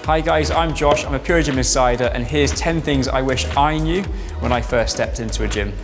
Hi guys, I'm Josh, I'm a Pure Gym Insider, and here's 10 things I wish I knew when I first stepped into a gym.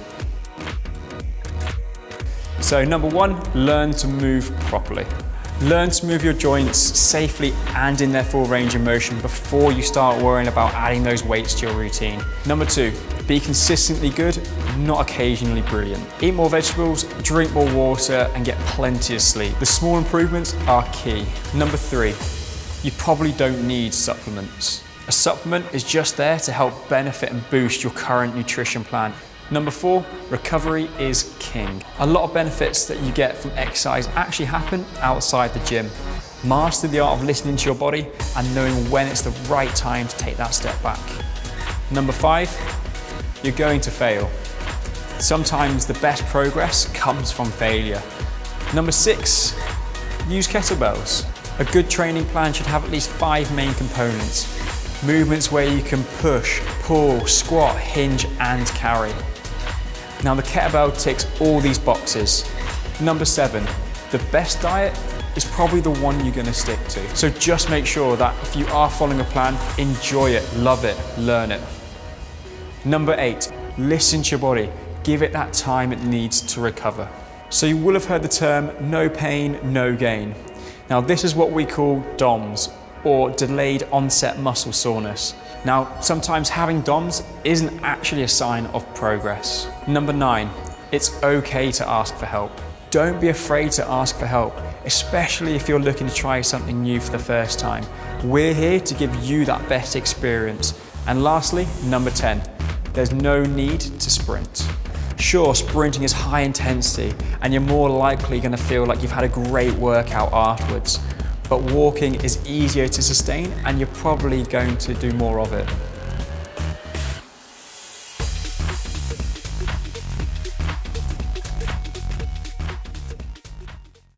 So number 1, learn to move properly. Learn to move your joints safely and in their full range of motion before you start worrying about adding those weights to your routine. Number 2, be consistently good, not occasionally brilliant. Eat more vegetables, drink more water, and get plenty of sleep. The small improvements are key. Number 3, you probably don't need supplements. A supplement is just there to help benefit and boost your current nutrition plan. Number 4, recovery is king. A lot of benefits that you get from exercise actually happen outside the gym. Master the art of listening to your body and knowing when it's the right time to take that step back. Number 5, you're going to fail. Sometimes the best progress comes from failure. Number 6, use kettlebells. A good training plan should have at least 5 main components. Movements where you can push, pull, squat, hinge, and carry. Now the kettlebell ticks all these boxes. Number 7, the best diet is probably the one you're gonna stick to. So just make sure that if you are following a plan, enjoy it, love it, learn it. Number 8, listen to your body. Give it that time it needs to recover. So you will have heard the term no pain, no gain. Now this is what we call DOMS, or delayed onset muscle soreness. Now, sometimes having DOMS isn't actually a sign of progress. Number 9, it's okay to ask for help. Don't be afraid to ask for help, especially if you're looking to try something new for the first time. We're here to give you that best experience. And lastly, number 10, there's no need to sprint. Sure, sprinting is high intensity and you're more likely going to feel like you've had a great workout afterwards. But walking is easier to sustain and you're probably going to do more of it.